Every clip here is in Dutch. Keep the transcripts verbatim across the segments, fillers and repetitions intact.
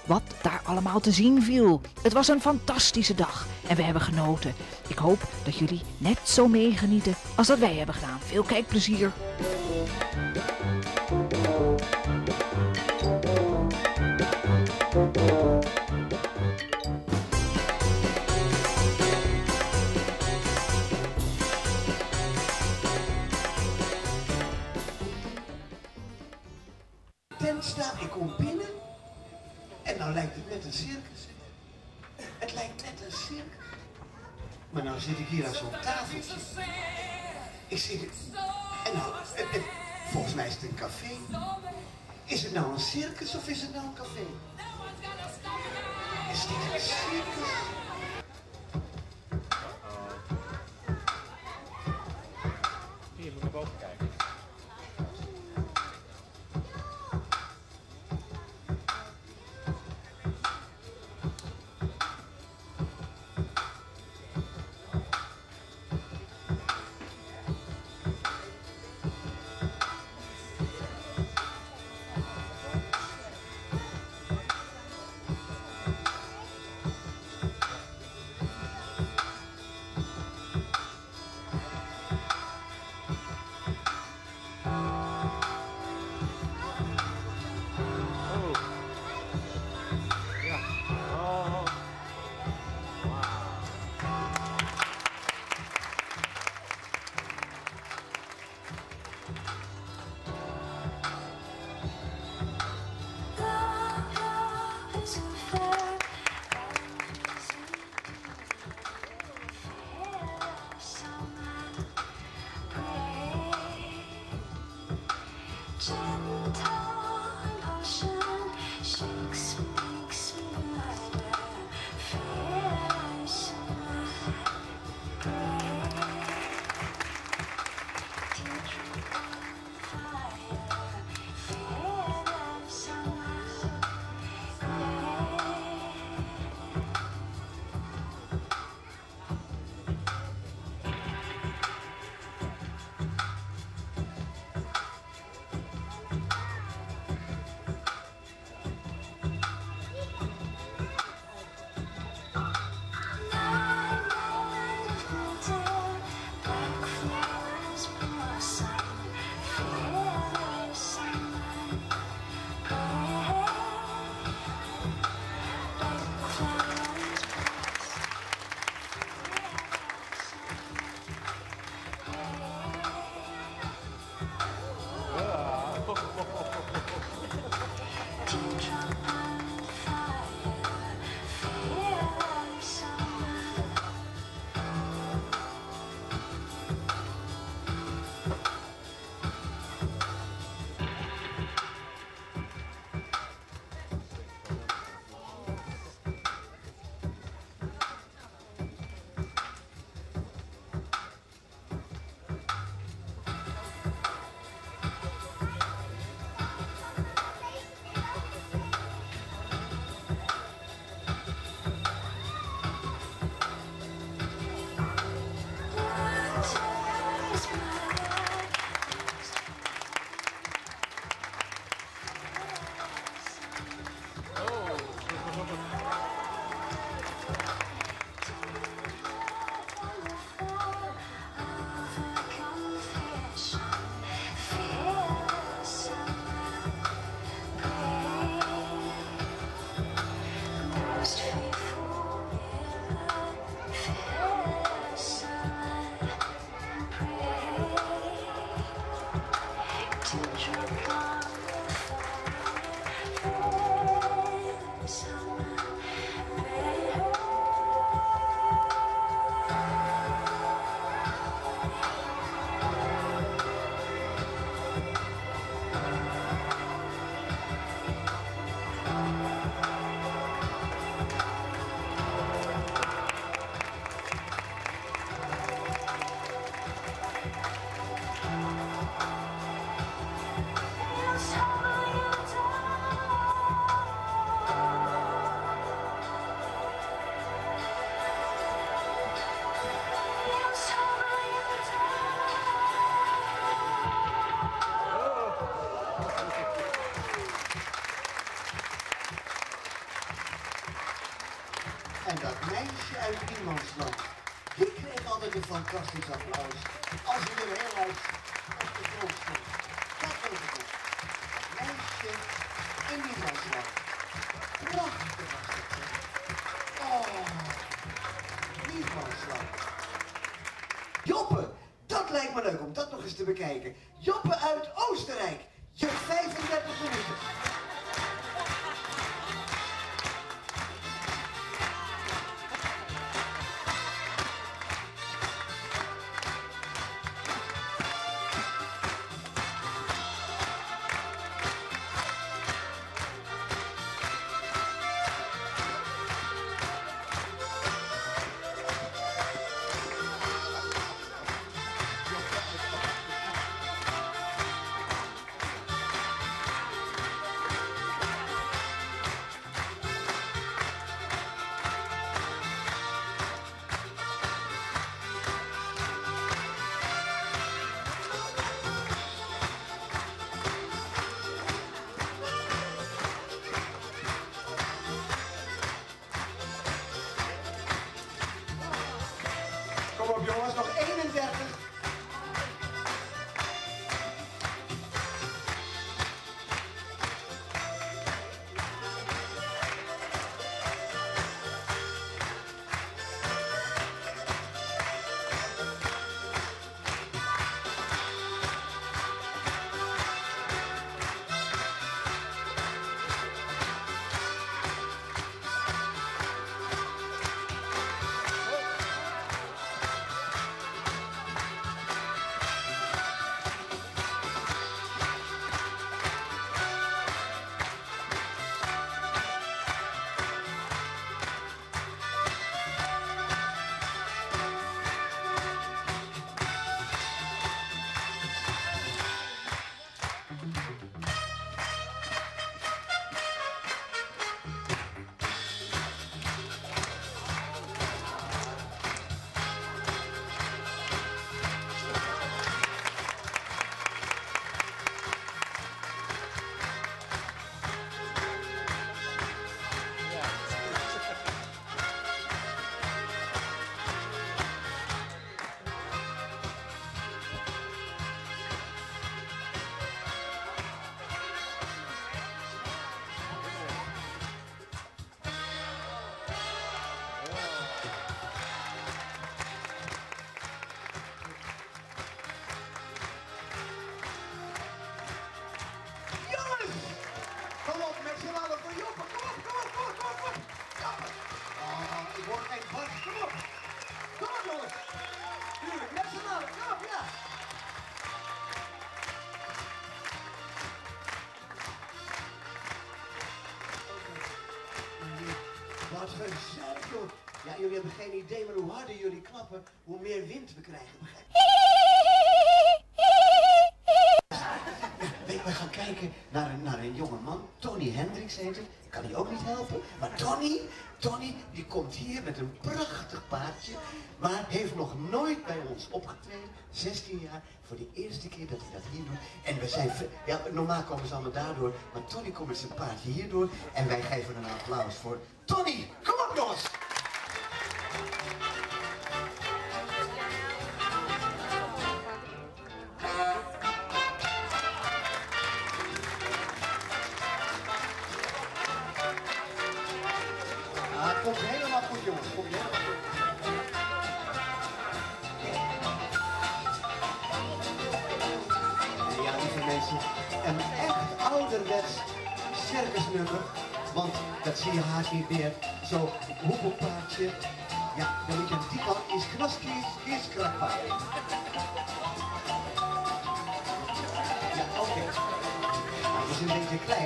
wat daar allemaal te zien viel. Het was een fantastische dag en we hebben genoten. Ik hoop dat jullie net zo meegenieten als dat wij hebben gedaan. Veel kijkplezier! Tent staat, ik kom binnen en nou lijkt het net een circus. Het lijkt net een circus. Maar nou zit ik hier aan zo'n tafeltje. Ik zit en nou, het, het, volgens mij is het een café. Is het nou een circus of is het nou een café? Is dit een circus? Hier, moet naar boven kijken. meisje uit niemandsland. Die kreeg altijd een fantastisch applaus. Als hij er heel uit op de grond stond. Dat was het ook. Meisje in niemandsland. Prachtig was het. Oh, niemandsland. Joppe, dat lijkt me leuk om dat nog eens te bekijken. Joppe uit Oostenrijk. Je vijfendertig minuten. Kom op jongens, nog eenendertig. Wat gezellig, joh. Ja, jullie hebben geen idee, maar hoe harder jullie klappen, hoe meer wind we krijgen, begrijp je? Ja, we gaan kijken naar een, naar een jonge man, Tony Hendricks heet hij. Kan hij ook niet helpen. Maar Tony, Tony, die komt hier met een prachtig paardje, maar heeft nog nooit bij ons opgetreden. zestien jaar, voor de eerste keer dat hij dat hier doet. En we zijn, ja, normaal komen ze allemaal daardoor, maar Tony komt met zijn paardje hierdoor. En wij geven een applaus voor Tony. Kom op, jongens! Ah, komt helemaal goed, jongens. Komt helemaal goed. Ja, lieve mensen, een echt ouderwets circusnummer. Want dat zie je haast niet meer. Zo'n hoepelpaardje. Ja, dan moet je aan die kant is knaskies, is krakpaard. Ja, oké. Okay. Nou, dat is een beetje klein.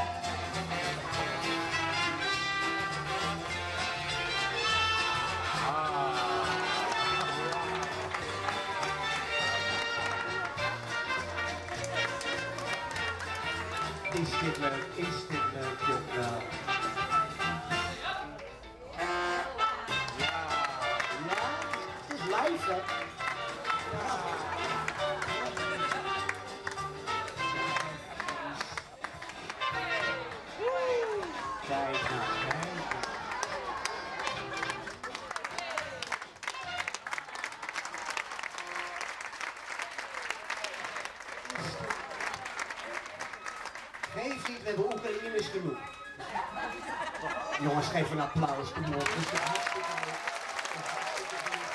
Is dit leuk? Is dit leuk? Ja. Ja. Ja, het is live, hè? Ja. Kijk nou, kijk. is genoeg. Jongens, geef een applaus. Kom op. Dat is toch hartstikke leuk. Dat is hartstikke leuk.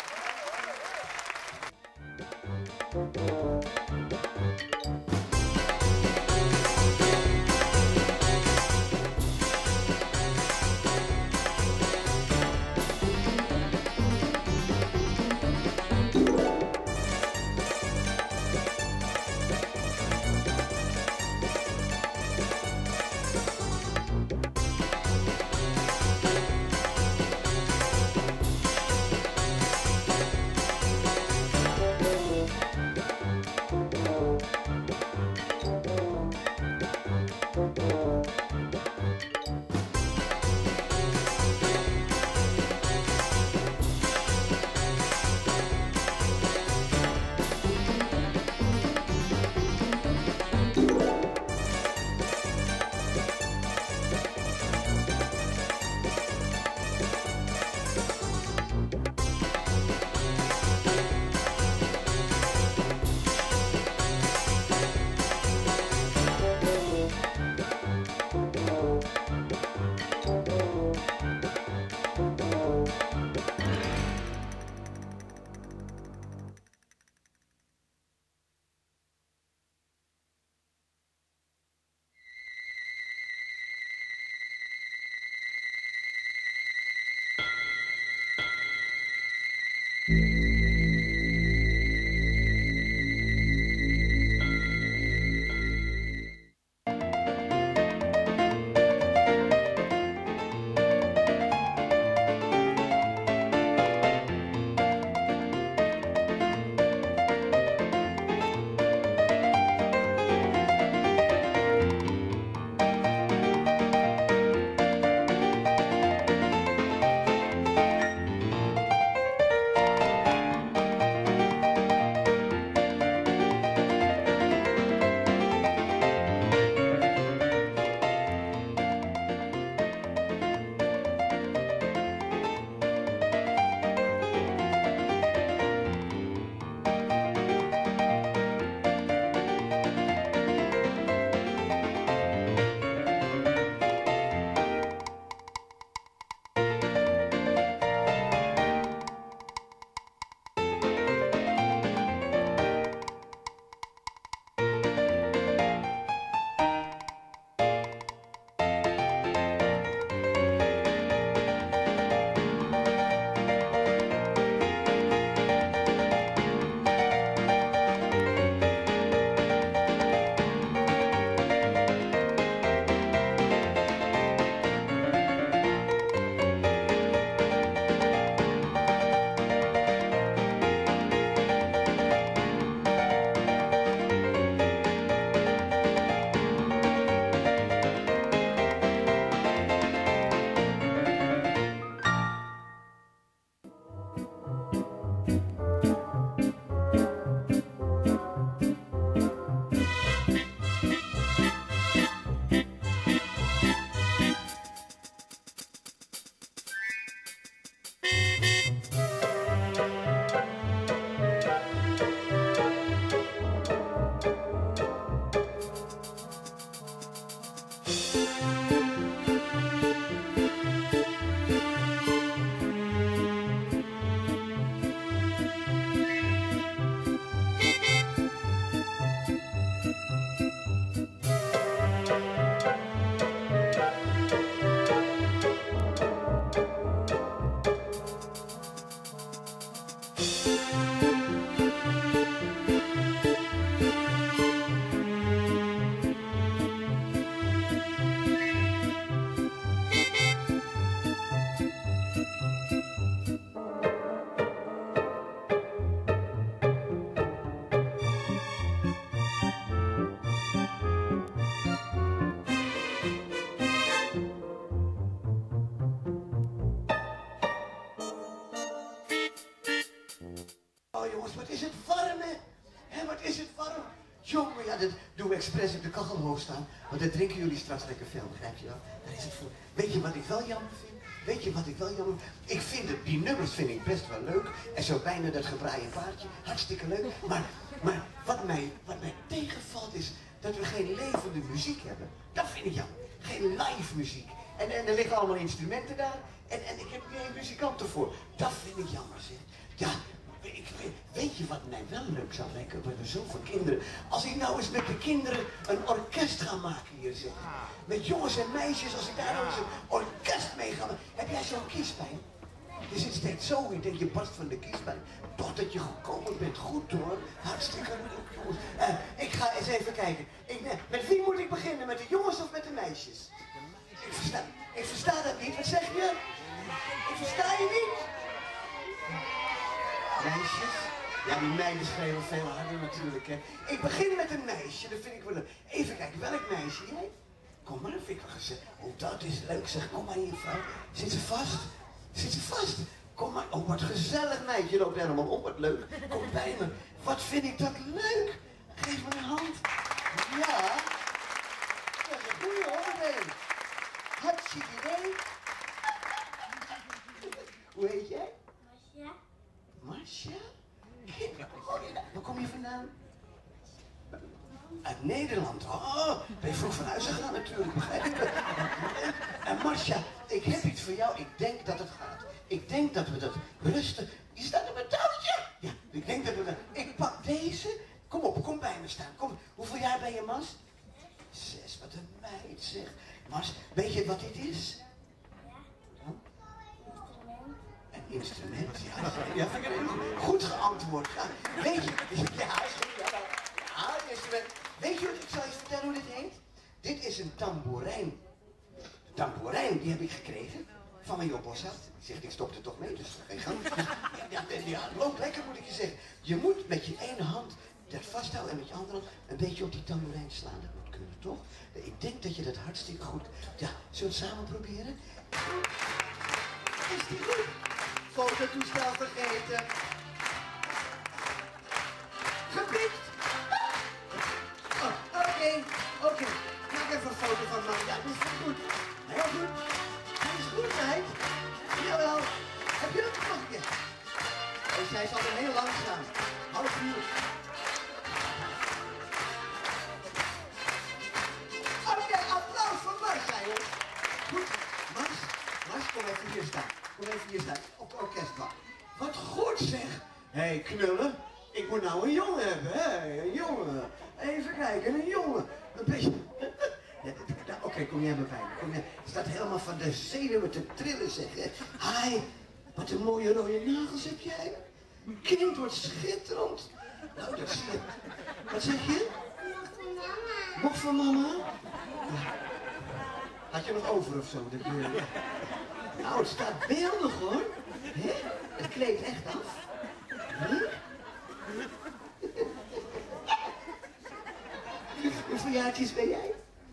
Wat is het warm, hè? Hé, wat is het warm? Jongen, ja, dat doen we expres op de kachel hoog staan. Want dan drinken jullie straks lekker veel, begrijp je wel? Daar is het voor. Weet je wat ik wel jammer vind? Weet je wat ik wel jammer vind? Ik vind het, die nummers vind ik best wel leuk. En zo bijna dat gebraaide paardje. Hartstikke leuk. Maar, maar wat, mij, wat mij tegenvalt is dat we geen levende muziek hebben. Dat vind ik jammer. geen live muziek. En, en er liggen allemaal instrumenten daar. En, en ik heb geen muzikanten voor. Dat vind ik jammer, zeg. Ja, ik, weet je wat mij wel leuk zou lijken? We hebben zoveel kinderen. Als ik nou eens met de kinderen een orkest ga maken hier, zeg. Met jongens en meisjes, als ik daar nou eens een orkest mee ga. Heb jij zo'n kiespijn? Je zit steeds zo, ik denk je barst van de kiespijn. Toch dat je gekomen bent, goed hoor. Hartstikke leuk, jongens. Uh, ik ga eens even kijken. Ik, uh, met wie moet ik beginnen? Met de jongens of met de meisjes? Ik versta, ik versta dat niet. Wat zeg je? Ik versta je niet. Meisjes? Ja, die meiden schreeuwen veel harder natuurlijk, hè. Ik begin met een meisje, dat vind ik wel leuk. Even kijken, welk meisje? Jij? Kom maar, dat vind ik wel gezegd. Oh, dat is leuk, zeg. Kom maar hier, vrouw. Zit ze vast? Zit ze vast? Kom maar. Oh, wat gezellig meisje. Je loopt helemaal om, wat leuk. Kom bij me. Wat vind ik dat leuk. Geef me een hand. Ja. Dat is een goeie hoor, meteen. Hartstikke idee. Hoe heet jij? Marcia. Marcia? Waar kom je vandaan? Uit Nederland. Oh, ben je vroeg van huis gegaan natuurlijk, begrijp ik. En Marcia, ik heb iets voor jou. Ik denk dat het gaat. Ik denk dat we dat rusten. Is dat een touwtje? Ja, ik denk dat we dat... Ik pak deze. Kom op, kom bij me staan. Kom. Hoeveel jaar ben je, Mas? Zes, wat een meid zeg. Mas, weet je wat dit is? Ja. Instrument. Een instrument, ja. Ja, vind ik het goed geantwoord. Ja, weet je, ja, is goed, ja, ja, een instrument. Weet je wat, ik zal je vertellen hoe dit heet? Dit is een tamboerijn. Tamboerijn, die heb ik gekregen van mijn Jobboshart. Ik zeg, ik stop er toch mee, dus geen gang. Ja, ja, ja, loopt lekker moet ik je zeggen. Je moet met je ene hand dat vasthouden en met je andere hand een beetje op die tamboerijn slaan. Dat moet kunnen, toch? Ik denk dat je dat hartstikke goed... Ja, zullen we het samen proberen? Is die goed? Fototoestel vergeten. Gepikt. Oh, oké, okay, oké. Okay. Maak even een foto van mij. Ja, dat is goed. Heel goed. Dat is goed, meid. Jawel. Heb je dat nog een keer? Oh, zij is altijd heel langzaam. Half uur. Oké, okay, applaus voor Marcia, jongens. Goed. Mars, Mars, kom even hier staan. Kom even hier staan. Op de orkestbak. Wat goed zeg. Hé, hey, knullen. Ik moet nou een jongen hebben, hè? Een jongen. Even kijken, een jongen. Een beetje... Ja, Oké, okay, kom jij maar bij me. Kom jij. Het staat helemaal van de zenuwen te trillen, zeg. Hi, wat een mooie rode nagels heb jij. Kind, wat schitterend. Nou, dat zie je. Wat zeg je? Nog van mama. Had je nog over of zo? Dat je... Nou, het staat beeldig hoor. He? Het kleedt echt af. Huh? Hoeveel jaartjes ben jij?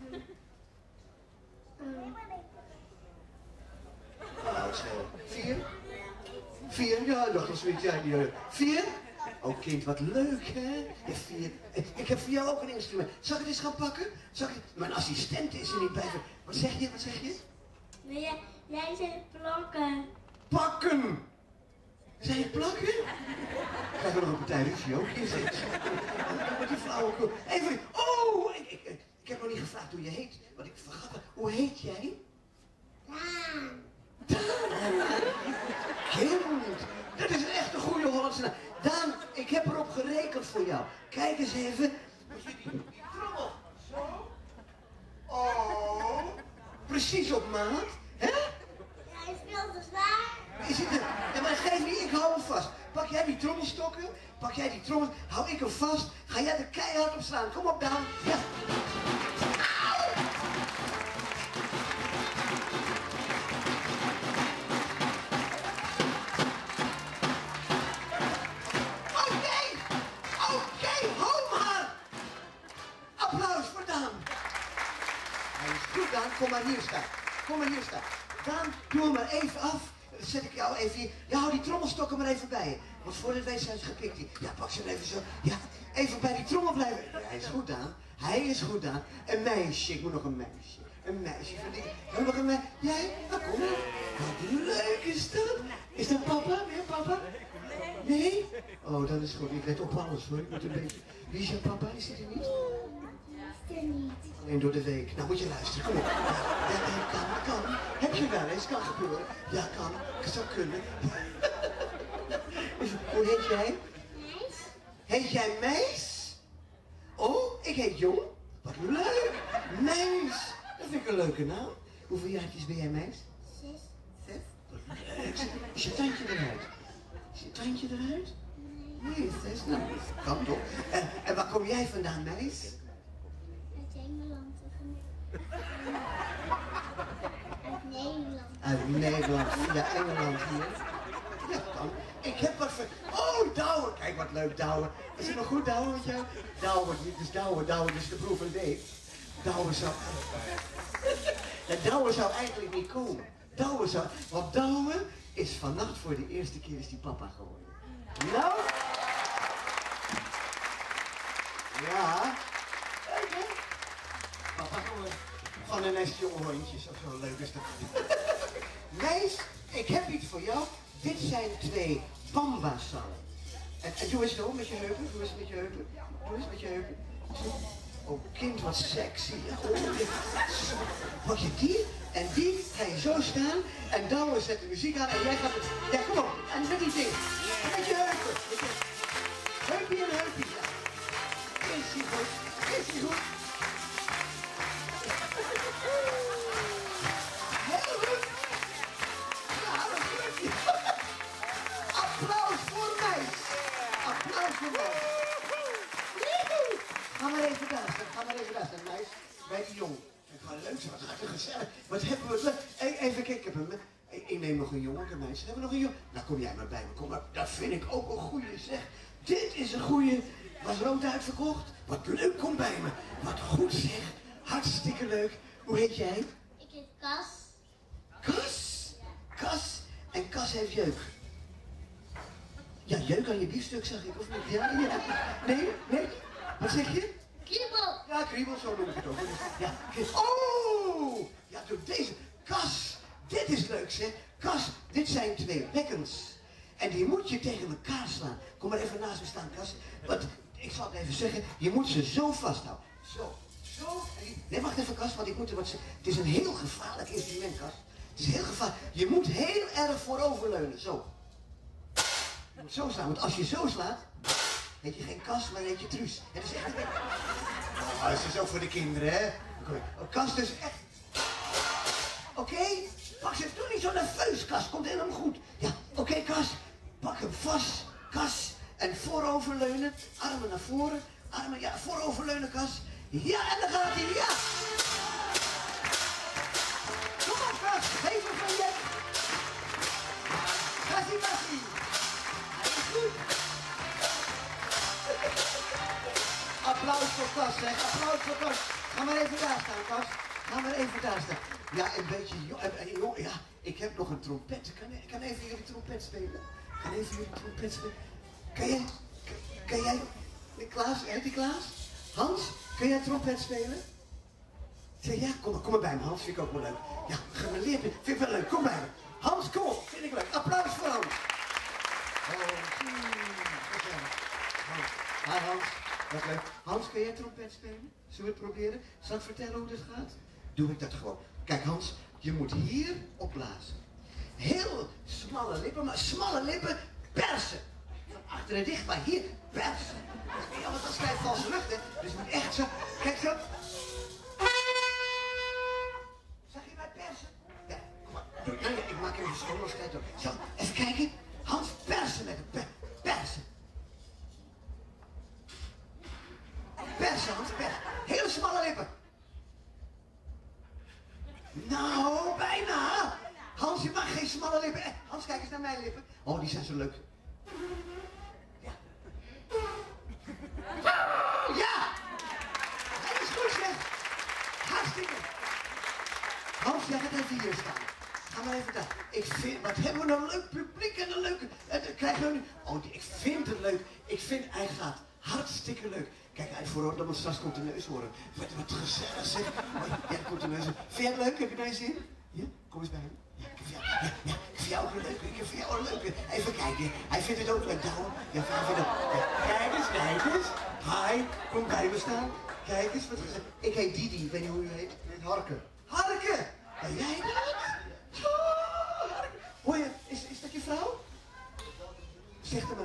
Hoe oud zijn we? Vier? Vier? Ja, nog een zoiets. Ja, die, vier? Oh kind, wat leuk hè? Ja, vier. Ik heb voor jou ook een instrument. Zal ik het eens gaan pakken? Zal ik het... Mijn assistent is er niet bij. Wat zeg je? Wat zeg je? Nee, jij, jij zei plakken. Pakken! Zei je plakken? Krijgen we nog een partij ruzie ook hier zitten. Met die flauwekul. Even, oh! Ik, ik, ik heb nog niet gevraagd hoe je heet. Want ik vergat het. Hoe heet jij? Daan. Daan! Kind! Dat is een echt een goede Hollandse naam. Daan, ik heb erop gerekend voor jou. Kijk eens even. Moet je die, die trommel? Zo? Oh! Precies op maat. Hè? Jij speelt te zwaar. Is het een... Ja, maar geef niet, ik hou hem vast. Pak jij die trommelstokken, pak jij die trommel, hou ik hem vast, ga jij er keihard op slaan. Kom op, Daan. Ja. Oké, oké, hou maar. Applaus voor Daan. Hij is goed, Daan. Kom maar hier staan. Kom maar hier staan. Daan, doe hem maar even af. Dan zet ik jou even hier. Ja, hou die trommelstokken maar even bij je. Want voor dit weet zijn ze gepikt hier. Ja, pak ze hem even zo. Ja, even bij die trommel blijven. Ja, hij is goed aan. Hij is goed aan. Een meisje. Ik moet nog een meisje. Een meisje van die. Heb nog een meisje? Jij? Nou, kom maar. Wat leuk is dat. Is dat papa? Nee, papa? Nee? Oh, dat is goed. Ik let op alles hoor. Ik moet een beetje... Wie is jouw papa? Is hij er niet? Is er niet. Alleen door de week. Nou moet je luisteren. Kom op. Jawel, eens kan gebeuren. Ja, kan. Het zou kunnen. Dus, hoe heet jij? Meis. Heet jij Meis? Oh, ik heet Jong. Wat leuk. Meis. Dat vind ik een leuke naam. Hoeveel jaartjes ben jij, Meis? Zes. Zes. Wat leuk. Is je tandje eruit? Is je tandje eruit? Nee, zes. Nou, dat kan toch. En, en waar kom jij vandaan, Meis? Uit Engeland. Uit Nederland. Uit Nederland, via Engeland hier. Ja, kan. Ik heb wat voor... Oh, Douwe. Kijk, wat leuk, Douwe. Is het nog goed, Douwe, met jou? Douwe, dit is Douwe. Douwe is de broer van Dave. Douwe zou... Ja, Douwe zou eigenlijk niet komen. Douwe zou... Want Douwe is vannacht voor de eerste keer is die papa geworden. Nou... Ja... Kijk, hè? Papa geworden. Van een nestje hondjes of zo. Leuk is dat. Meis, ik heb iets voor jou. Dit zijn twee bambasallen. En, en doe eens zo met je heupen. Doe eens met je heupen. Doe eens met je heupen. Zo. Oh, kind, wat sexy. Oh, dit. Zo. Pak je die en die ga je zo staan. En dan zet de muziek aan en jij gaat het... Ja, kom op. En met die ding. Met je heupen. Met je... Heupie en heupie. Ja. Is die goed? Is die goed? Heel goed. Ja, dat is leuk. Applaus voor mij. Applaus voor mij. Ga maar even daar staan. Ga maar even daar staan, meis. Bij die jongen. Het gaat leuk zijn. Wat gaat er gezellig. Wat hebben we leuk. Hey, even kijken. Ik heb hem. Ik, ik neem nog een jongen. Een meisje. Hebben we nog een jongen? Nou, kom jij maar bij me. Kom maar. Dat vind ik ook een goeie, zeg. Dit is een goeie. Was rood uitverkocht? Wat leuk, kom bij me. Wat goed, zeg. Hartstikke leuk. Hoe heet jij? Ik heet Kas. Kas? Kas. En Kas heeft jeuk. Ja, jeuk aan je biefstuk, zag ik, of niet? Ja, ja. Nee, nee. Wat zeg je? Kriebel. Ja, kriebel, zo noem ik het ook. Ja. Oh! Ja, doe deze. Kas, dit is leuk, zeg. Kas, dit zijn twee bekkens. En die moet je tegen elkaar slaan. Kom maar even naast me staan, Kas. Want, ik zal het even zeggen, je moet ze zo vasthouden. Zo, zo. Nee, wacht even, Kas, want ik moet er wat zeggen. Het is een heel gevaarlijk instrument, Kas. Het is heel gevaarlijk. Je moet heel erg vooroverleunen, zo. Je moet zo slaan, want als je zo slaat, heet je geen Kas, maar heet je Truus. Het is echt... Oh, dat is ook voor de kinderen, hè? Oh, Kas, dus echt... Oké? Okay? Pak ze, doe niet zo nerveus, Kas. Komt helemaal goed. Ja, oké, okay, Kas. Pak hem vast, Kas. En vooroverleunen. Armen naar voren. Armen, ja, vooroverleunen, Kas. Ja, en dan gaat hij, ja! Kom op, Kas. Geef hem van je. Kassie, kassie. Hij is goed. Applaus voor Kas, hè. Applaus voor Kas. Ga maar even daar staan, Kas. Ga maar even daar staan. Ja, een beetje, joh, ja, ik heb nog een trompet. Kan, kan even jullie trompet spelen? Kan even jullie trompet spelen? Kan jij, kan, kan jij, Klaas, heet die Klaas? Hans, kun jij trompet spelen? Zeg ja, kom maar, kom maar bij me, Hans, vind ik ook wel leuk. Ja, gemeleerd, vind ik wel leuk, kom bij me. Hans, kom op, vind ik leuk. Applaus voor Hans. Oh, Hans. Hi Hans, wat leuk. Hans, kun jij trompet spelen? Zullen we het proberen? Zal ik vertellen hoe dit gaat? Doe ik dat gewoon. Kijk Hans, je moet hier opblazen. Heel smalle lippen, maar smalle lippen persen. Van achteren dicht, maar hier persen. Ja, want dat krijgt valse lucht, hè. Dus je moet echt zo, kijk zo. Zag je mij persen? Ja, kom maar. Doe, nou ja, ik maak even schoon als tijd ook. Zo, even kijken. Hans, persen met een per, persen. Persen, Hans, persen. Hele smalle lippen. Nou, bijna. Hans, je mag geen smalle lippen. Eh, Hans, kijk eens naar mijn lippen. Oh, die zijn zo leuk. Ja. Ja! Hij is goed, zeg. Hartstikke. Hans, jij gaat even hier staan. Ga maar even daar. Ik vind, wat hebben we een leuk publiek en een leuke... En dan krijgen we nu... Oh, die, ik vind het leuk. Ik vind, hij gaat hartstikke leuk. Kijk uit voor dat we straks komt de neus horen. Wat, wat gezellig zeg. Ja, komt de neus. Vind jij het leuk? Heb je daar zin in? Ja? Kom eens bij hem. Ja, ik vind jou, ja, ja, ik vind jou ook leuk. Ik vind jou ook leuk. Even kijken. Hij vindt het ook leuk, Douwe. Ja, hij vindt het ook. Ja, kijk eens, kijk eens. Hi, kom bij me staan. Kijk eens, wat gezellig. Ik heet Didi. Ik weet niet hoe u heet. Ik heet Harke. Harke! Ben jij dat?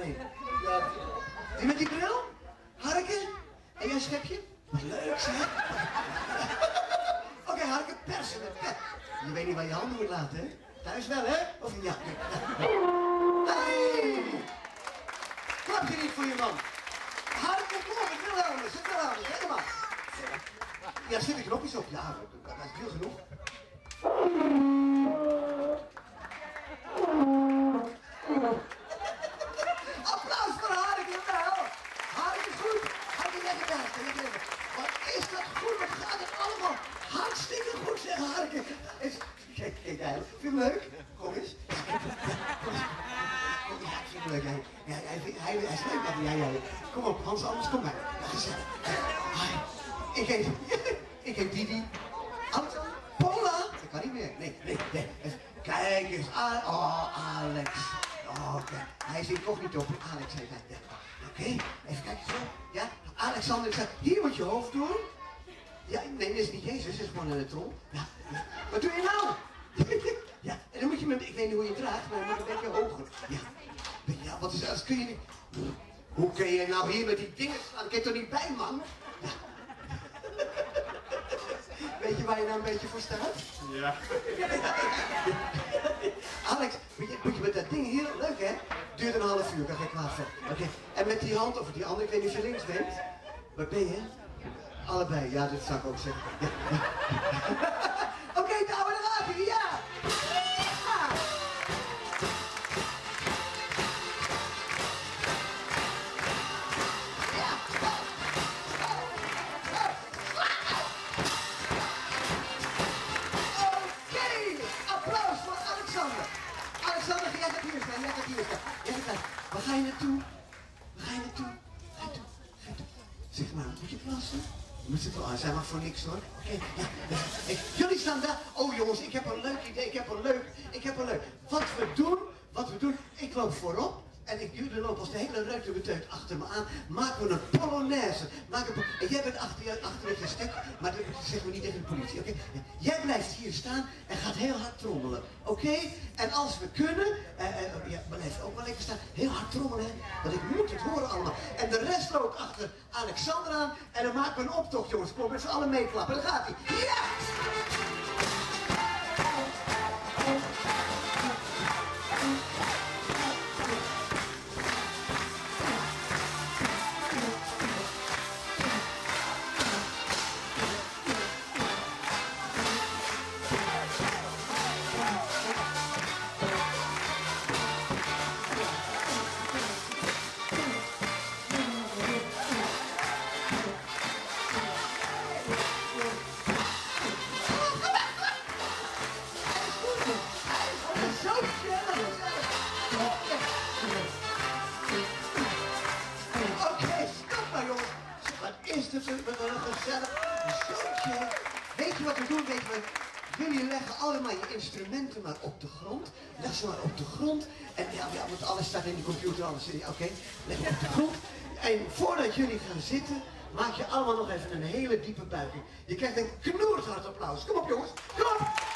heen? Ja. Die met die bril? Harke? En jij schepje? Wat leuk zeg. Oké, okay, Harke, persen met pet. Je weet niet waar je handen moet laten, hè? Thuis wel, hè? Of ja? Hey! Klap je niet voor je man. Harke, kom op, ik wil helemaal. Zet er aan, helemaal. Ja, zet de knopjes op. Ja, dat is veel genoeg. Applaus voor Harke, wel. Harke, goed. Harke, lekker daar, lekker lekker. Wat is dat goed? Wat gaat het allemaal? Hartstikke goed, zeg Harke. Is... Kijk, kijk, hij. Vind je hem leuk? Kom eens. Kom eens. Ja, ik vind hem leuk. Hij, ja, hij, hij, hij is leuk. Ja, ja. Kom op, Hans, anders kom maar. Ja, gezellig. Ik heet... Ik heet Didi. Alex. Paula. Dat kan niet meer. Nee, nee, nee. Kijk eens. Al oh, Alex. Oh, okay. Hij zit toch niet op. Alex heet hij. Ja. Oké, okay. Even kijken zo. Ja, Alexander zegt, hier moet je hoofd doen. Ja, nee, dat is niet Jezus, dat is gewoon een trom. Ja. Wat doe je nou? Ja, en dan moet je me, ik weet niet hoe je draagt, maar je moet een beetje hoger. Ja, ja, wat is dat? Dat kun je niet. Hoe kun je nou hier met die dingen staan? Ik heb er niet bij, man. Ja. Weet je waar je nou een beetje voor staat? Ja. Alex, moet je, moet je met dat ding hier, leuk hè? Duurt een half uur, daar ga ik klaar voor. Oké, okay. En met die hand, of die andere, ik weet niet of je links bent. Waar ben je? Allebei, ja, dat zou ik ook zeggen. Ja, ja. Oké, okay, nou, daar gaat hij, ja! Ja! Oké, applaus voor Alexander. Alexander, jij gaat hier staan, jij gaat hier staan. Jij gaat staan. Waar ga je naartoe? Waar ga je naartoe? Ga je naartoe? Ga je naartoe? Zeg maar, moet je plassen? Moet je plassen? Zij mag voor niks hoor. Oké, okay, ja. Hey, jullie staan daar. Oh jongens, ik heb een leuk idee. Ik heb een leuk. Ik heb een leuk. Wat we doen, wat we doen. Ik loop voorop. En ik, jullie lopen als de hele ruimte beteut achter me aan. Maken we een polonaise. Maken we, en jij bent achter je, achter met je stek. Maar dat zeggen we niet tegen de politie, oké? Okay? Jij blijft hier staan en gaat heel hard trommelen. Oké? Okay? En als we kunnen, uh, uh, ja, blijf ook wel lekker staan. Heel hard trommelen, hè? Want ik moet het horen allemaal. En de rest loopt achter Alexander aan. En dan maken we een optocht, jongens. Kom met z'n allen meeklappen. Daar gaat hij. Ja! Weet je wat we doen? Weet je, jullie leggen allemaal je instrumenten maar op de grond. Leg ze maar op de grond. En ja, ja want alles staat in de computer, alles. Oké, okay. Leg het op de grond. En voordat jullie gaan zitten, maak je allemaal nog even een hele diepe buiging. Je krijgt een knoerhard applaus. Kom op jongens, kom op!